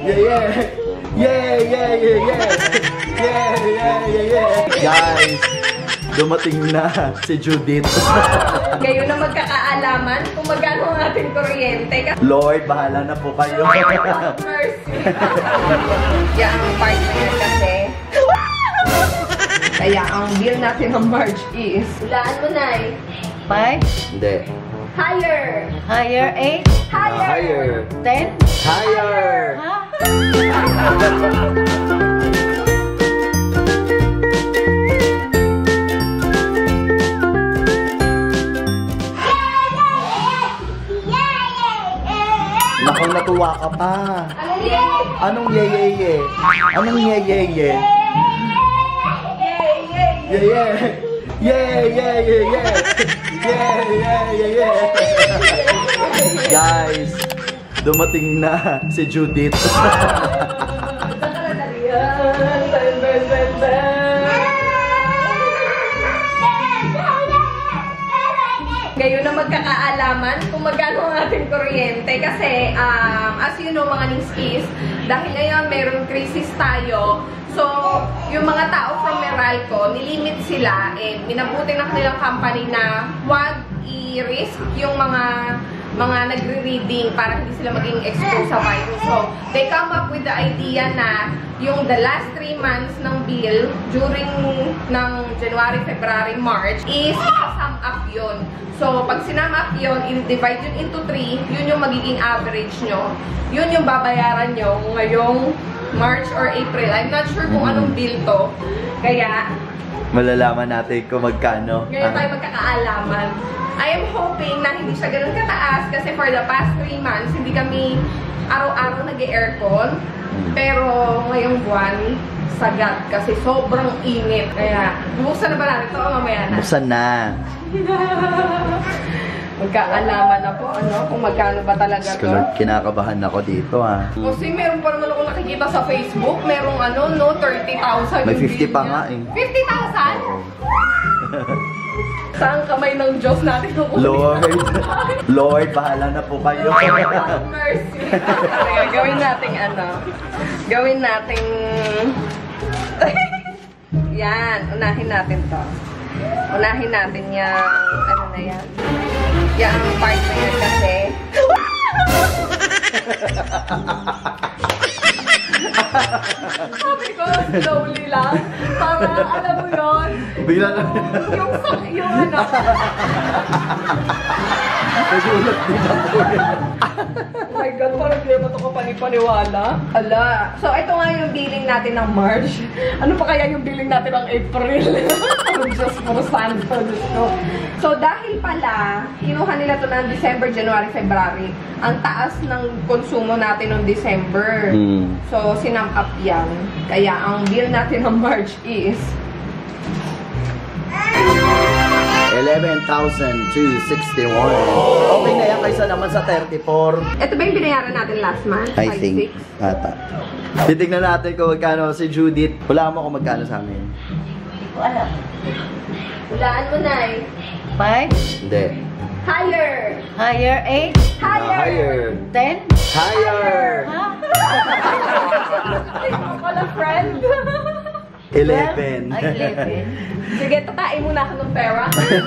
Guys, dumating na si Judith. Ngayon na magkakaalaman kung magkano ang ating kuryente. Lord, bahala na po kayo. Mercy. Yan ang part na yun kasi. Kaya ang bill natin ng March is, hulaan mo na eh. 5? Hindi. Higher. Higher 8? Higher. 10? Higher. Ha? Naku, natuwa ka pa. Anong ye? Anong ye? Guys, dumating na si Judith. Ngayon na magkakaalaman kung magkano ang ating kuryente kasi as you know mga ningskis, dahil ngayon meron crisis tayo, so yung mga tao from Meralco, nilimit sila and minabuti ng kanilang company na huwag i-risk yung mga nagre-reading para hindi sila maging exposed sa virus. So, they come up with the idea na yung the last 3 months ng bill during ng January, February, March is sum up yun. So, pag sinum up yun, i-divide yun into 3, yun yung magiging average nyo. Yun yung babayaran nyo ngayong March or April. I'm not sure kung anong bill to. Kaya, malalaman natin kung magkano. ngayon tayo magkakaalaman. I am hoping na hindi siya ganun kataas kasi for the past 3 months, hindi kami araw-araw nag-aircon. Pero ngayong buwan, sagat kasi sobrang init. Kaya, buksan na ba natin ito o mamaya na? Buksan na. Magkaalaman na po, ano, kung magkano ba talaga to. Kinakabahan ako dito, ha. Kasi meron pa naman ako nakikita sa Facebook, merong ano, no, 30,000. May 50 pa nga, eh. 50,000? Saan kamay ng Diyos natin Lord, Lord, bahala na po kayo. Mercy. Gawin natin ano. Gawin natin yan, unahin natin to. Unahin natin yung ano na yan. Yung part na yan kasi. Sabi ko, slowly lang. Para, alam mo yun. Bigla na. Yung ano. Nagulat din ako. Oh my God, parang hindi naman ito kapani-paniwala. Ala. So, ito nga yung billing natin ng March. Ano pa kaya yung billing natin ng April? Diyos mo, santo, Diyos ko. So, dahil pala, kinuha nila ito ng December, January, February. Ang taas ng konsumo natin ng December. So, sinum up yan. Kaya, ang bill natin ng March is 11,261. Okay na yan kaysa naman sa 34. Ito ba yung binayaran natin last month? I think. Ata. Titignan natin kung magkano si Judith. Wala mo kung magkano sa amin. Hindi ko alam. Hulaan mo na eh. 5? Hindi. Higher! Higher 8? Higher. 10? Higher. Ha? Ikaw pala, friend. 11. Ay, 11. Sige, tatain muna ako ng pera.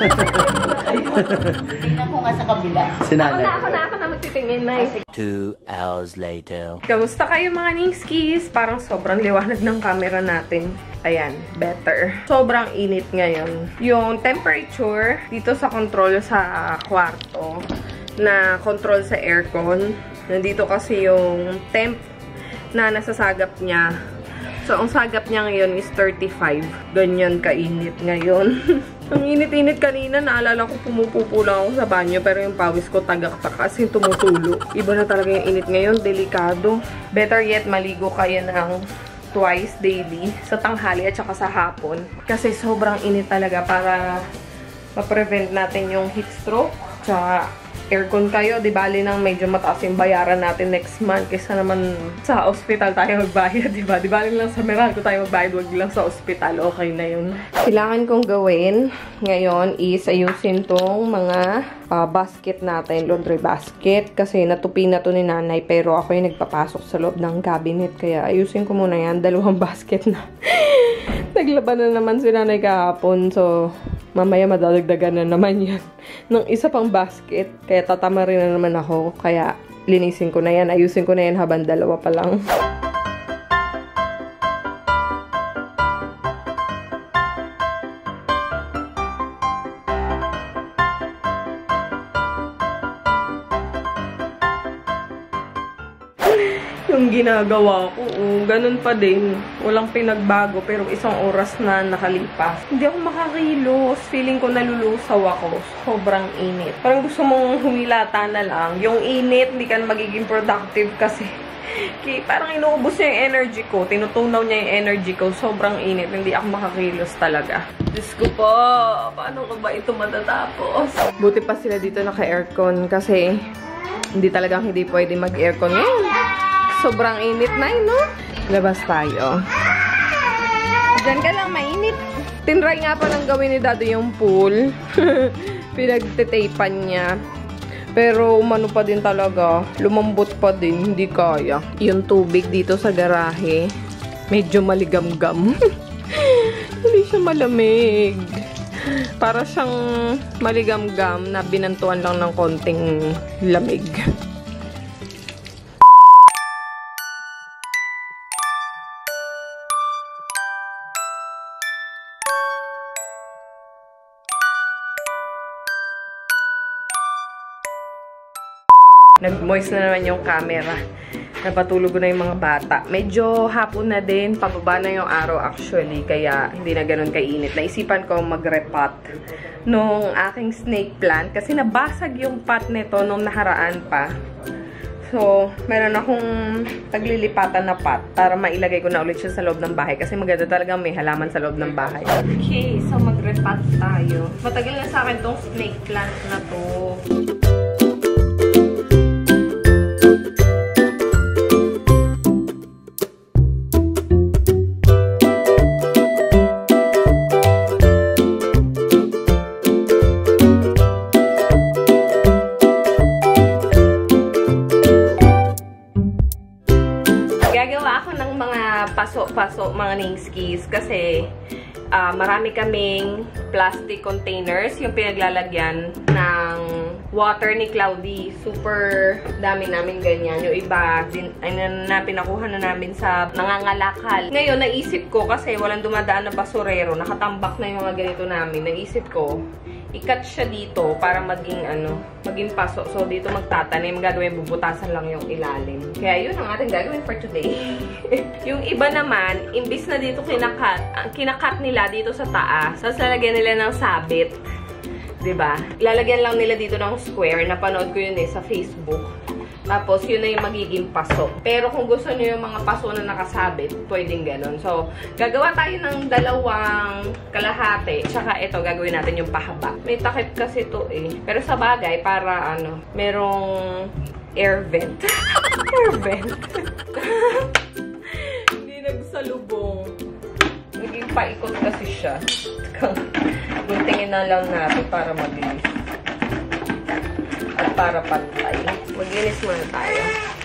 Tingnan ko nga sa kabila. Sinanay. Ako na magtitingin na eh. 2 hours later. Kamusta kayo mga ningskis? Parang sobrang liwanag ng camera natin. Ayan, better. Sobrang init ngayon. Yung temperature dito sa control sa kwarto na control sa aircon. Nandito kasi yung temp na nasasagap niya. So, ang sagap niya ngayon is 35. Ganyan kainit ngayon. Ang init-init kanina, naalala ko pumupupo lang ako sa banyo, pero yung pawis ko tagaktak kasi tumutulo. Iba na talaga yung init ngayon, delikado. Better yet, maligo kayo ng twice daily, sa tanghali at saka sa hapon. Kasi sobrang init talaga para ma-prevent natin yung heat stroke, tsaka aircon kayo, di bali nang medyo mataas yung bayaran natin next month kaysa naman sa hospital tayo magbayad, di ba? Di bali lang sa Meralco tayo magbayad, wag lang sa hospital, okay na yun. Kailangan kong gawin ngayon is ayusin tong mga basket natin, laundry basket, kasi natupi na to ni nanay, pero ako yung nagpapasok sa loob ng cabinet, kaya ayusin ko muna yan, 2 basket na. Naglaban na naman si nanay kahapon, so mamaya madadagdagan na naman yan ng isa pang basket. Kaya tatama rin na naman ako. Kaya linisin ko na yan. Ayusin ko na yan habang 2 pa lang. Yung ginagawa ko, ganun pa din. Walang pinagbago, pero 1 oras na nakalipas. Hindi ako makakilos. Feeling ko nalulusaw ako. Sobrang init. Parang gusto mong humilata na lang. Yung init, hindi ka magiging productive kasi parang inuubos niya yung energy ko. Tinutunaw niya yung energy ko. Sobrang init. Hindi ako makakilos talaga. Diyos ko po, paano ko ba ito matatapos? Buti pa sila dito naka-aircon kasi hindi pwede mag-aircon ngayon. Sobrang init na yun, no? Labas tayo. Diyan ka lang, mainit. Tinry nga pa lang gawin ni Daddy yung pool. Pinagtitapan niya. Pero umano pa din talaga. Lumambot pa din. Hindi kaya. Yung tubig dito sa garahe, medyo maligam-gam. Hindi siya malamig. Para siyang maligam-gam na binantuan lang ng konting lamig. Nag-moist na naman yung camera. Napatulog na yung mga bata. Medyo hapon na din. Pababa na yung araw actually. Kaya hindi na ganun kainit. Naisipan ko mag-repot nung aking snake plant. Kasi nabasag yung pot nito nung nakaraan pa. So, meron akong taglilipatan na pot para mailagay ko na ulit siya sa loob ng bahay. Kasi maganda talagang may halaman sa loob ng bahay. Okay, so mag-repot tayo. Matagal na sa akin tong snake plant na to. Paso mga ningskis kasi marami kaming plastic containers yung pinaglalagyan ng water ni Cloudy. Super dami namin ganyan. Yung iba pinakuha na namin sa nangangalakal. Ngayon naisip ko kasi walang dumadaan na basurero, nakatambak na yung mga ganito namin. Naisip ko i-cut siya dito para maging paso. So, dito magtatanim. Gagawin, bubutasan lang yung ilalim. Kaya, yun ang ating gagawin for today. Yung iba naman, imbis na dito kinakat nila dito sa taas. Tapos, lalagyan nila ng sabit. Diba? Lalagyan lang nila dito ng square. Napanood ko yun sa Facebook. Tapos, yun na yung magiging paso. Pero kung gusto nyo yung mga paso na nakasabit, pwedeng ganun. So, gagawa tayo ng 2 kalahati. Tsaka ito, gagawin natin yung pahaba. May takip kasi ito Pero sa bagay, para merong air vent. Air vent. Hindi nagsalubong. Naging paikot kasi siya. Guntingin na lang natin para mabilis. At para pantay. Maglinis muna tayo.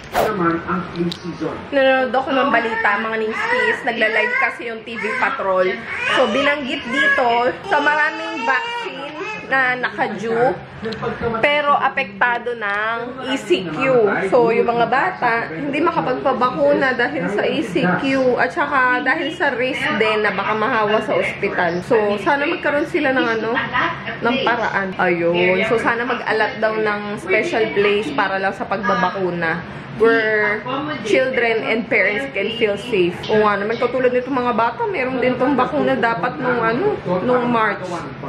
Nanonood ako ng balita, mga ningskis. Nagla-live kasi yung TV Patrol. So, binanggit dito sa maraming vaccine na naka-due, pero apektado ng ECQ. So, yung mga bata, hindi makapagpabakuna dahil sa ECQ. At saka, dahil sa risk din na baka mahawa sa ospital. So, sana magkaroon sila ng ng paraan. Ayun. So, sana mag-alat daw ng special place para lang sa pagbabakuna. where children and parents can feel safe. O nga naman, katulad nito mga bata, meron din tong bakuna dapat nung March.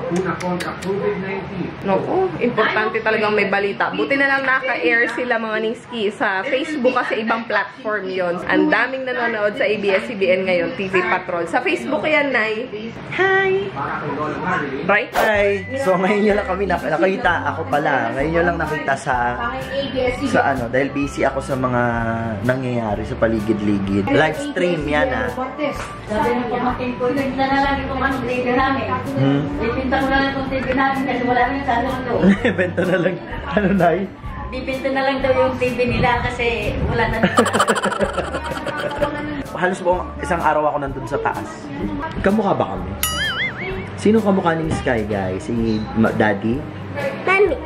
Naku, importante talagang may balita. Buti na lang naka-air sila mga ningski sa Facebook kasi ibang platform yon. Ang daming nanonood sa ABS-CBN ngayon, TV Patrol. Sa Facebook yan, Nay. Hi! Right? Hi! So ngayon nyo lang kami nakita, ako pala. Ngayon nyo lang nakita sa ano, dahil busy ako sa mga nangyayari sa paligid-ligid. Live stream yan Sabi ng pamangkin ko, ibinta na lang itong ano, TV namin. Ibinta ko na lang itong TV namin kasi wala rin sa ano. Benta na lang, ano Nay? Bibinta na lang daw yung TV nila kasi wala na Halos po isang araw ako nandun sa taas. Kamukha ba kami? Sino kamukha ng Sky, guys? Si Daddy? Mami.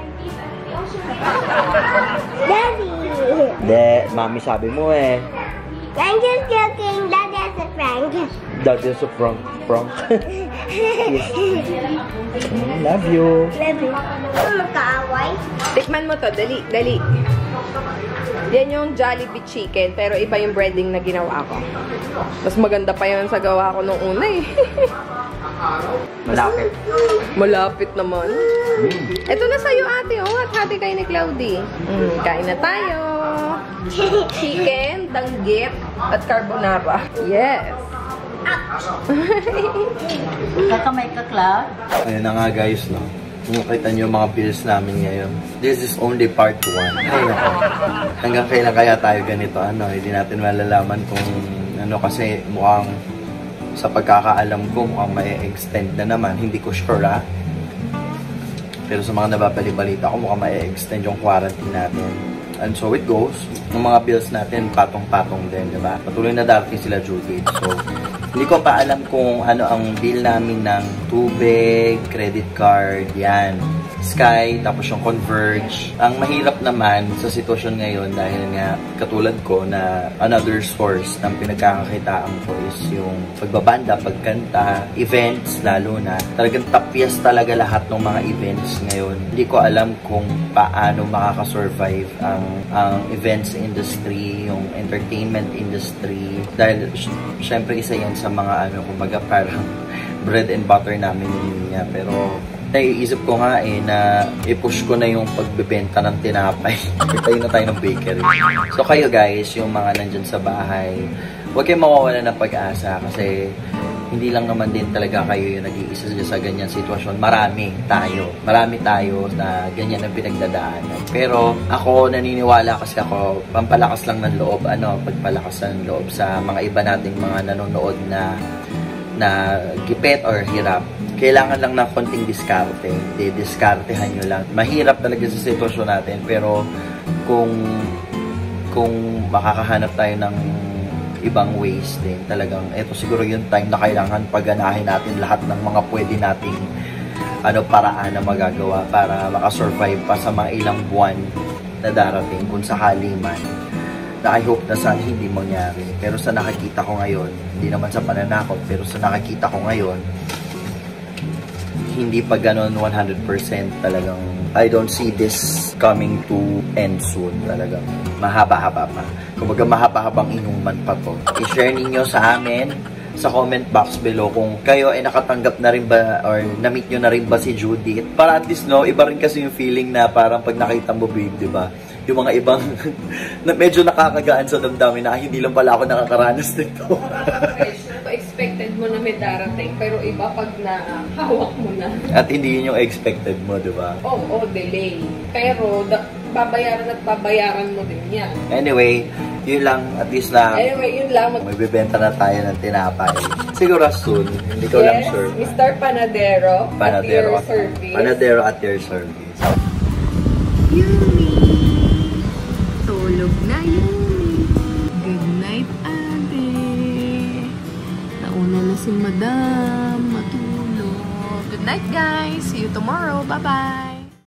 Daddy. Mami sabi mo eh. I'm just joking. Daddy has a prank. Daddy is a prank. Yes. Love you. Love you. Magkaaway. Tikman mo to. Dali, dali. Yan yung Jollibee chicken, pero iba yung breading na ginawa ko. Mas maganda pa yun sa gawa ko nung una eh. Malapit. Malapit naman. Ito na sa'yo ate, oh. At hati kayo ni Cloudy. Kain na tayo. Chicken, danggit, at carbonara. Yes. Kakamay ka, Cloud? Ayun na nga guys, no? Nakita niyo yung mga bills namin ngayon. This is only part 1. Ay nako. Hanggang kailan kaya tayo ganito? Ano, hindi natin malalaman kung ano kasi mukhang sa pagkakaalam ko mukhang ma-extend na naman. Hindi ko sure Pero sa mga nababali-balita ko mukhang ma-extend yung quarantine natin. And so it goes. Yung mga bills natin patong-patong din, di ba? Patuloy na darating sila due date. So, hindi ko pa alam kung ano ang bill namin ng tubig, credit card, yan. Sky, tapos yung Converge. Ang mahirap naman sa sitwasyon ngayon dahil nga katulad ko na another source ng pinagkakakitaan ko is yung pagbabanda, pagkanta, events lalo na. Talagang tapyas talaga lahat ng mga events ngayon. Hindi ko alam kung paano makakasurvive ang events industry, yung entertainment industry. Dahil syempre isa yan sa mga ano, kumbaga parang bread and butter namin niya. Pero naiisip ko nga na i-push ko na yung pagbebenta ng tinapay. Tayo na tayo ng bakery. So kayo guys, yung mga nandyan sa bahay, huwag kayong mawawala ng pag-asa kasi hindi lang naman din talaga kayo yung nag-iisa sa ganyan sitwasyon. Marami tayo na ganyan ang pinagdadaanan. Pero ako naniniwala kasi ako, pampalakas lang ng loob, pagpalakas ng loob sa mga iba nating mga nanonood na gipet or hirap. Kailangan lang ng konting diskarte. Diskartehan nyo lang. Mahirap talaga sa sitwasyon natin, pero kung makakahanap tayo ng ibang ways din, talagang ito siguro yung time na kailangan pagganahin natin lahat ng mga pwede nating paraan na magagawa para makasurvive pa sa mga ilang buwan na darating kung sakali man. Na I hope na sana hindi mangyari. Pero sa nakikita ko ngayon, hindi naman sa pananakot, pero sa nakikita ko ngayon, hindi pa ganon 100% talagang I don't see this coming to end soon talagang mahaba-haba pa. Kumbaga mahaba-habang inuman pa to. I-share ninyo sa amin sa comment box below kung kayo ay nakatanggap na rin ba or na-meet nyo na rin ba si Judith. Para at least iba rin kasi yung feeling na parang pag nakita mo babe, diba? Yung mga ibang na medyo nakakagaan sa damdamin na hindi lang pala ako nakakaranas nito. Expected mo na may darating, pero iba pag nahawak mo na. At hindi yun yung expected mo, diba? Oo, delay. Pero babayaran mo din yan. Anyway, yun lang, at least na yun lang. may bibenta na tayo ng tinapay. Siguro soon, hindi ko lang sure. Mr. Panadero at your service. Panadero at your service. Yumi! Tulog na Yumi! Good night, ate! Nauna na si Madam matulog. Good night, guys! See you tomorrow. Bye-bye!